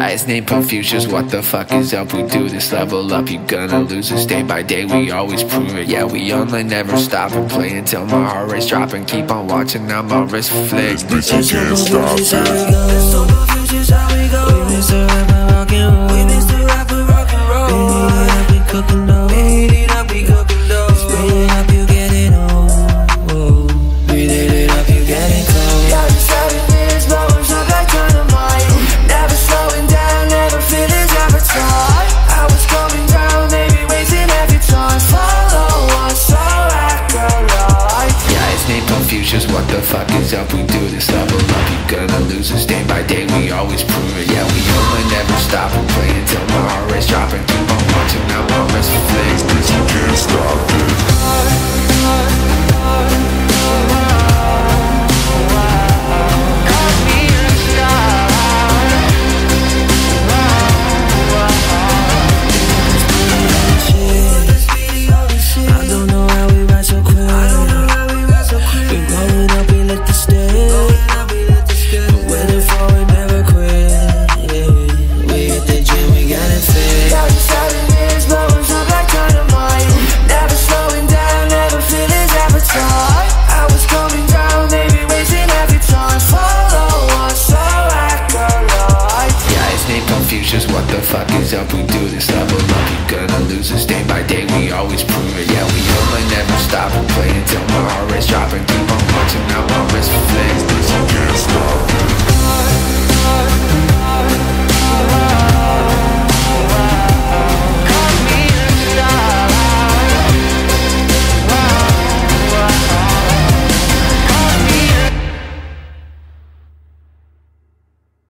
Yeah, his name Punfucius, what the fuck is up? We do this, level up, you gonna lose this day by day, we always prove it. Yeah, we online, never stop and play until my heart rate's dropping. Keep on watching, now my wrist flick. Bitch, you can't stop it. So Punfucius, how we go? We miss the rap and rock and roll. We miss the rap and rock and roll. We cooking dough. Beat it up, we cooking dough. Spit it up, you get it on. Breathe it up, you get it cold. Yeah, the 7 years blowing up like dynamite. Never slowing down, never feel his appetite. I was coming down, maybe wasting every time. Follow us, so acolyte. Yeah, his name Punfucius, what the fuck is up? We do this, level up, you gonna lose this day by day, we always prove it. Yeah, we online, never stop and play until my heart rate's dropping. Keep on watching, now my wrist flicks. Bitch, you can't stop it. Punfucius, what the fuck is up? We do this, level up, you gonna lose this day by day, we always prove it. Yeah, we online, never stop and play until my heart rate's dropping. Keep on watching, now my wrist flicks. Bitch, you can't stop it.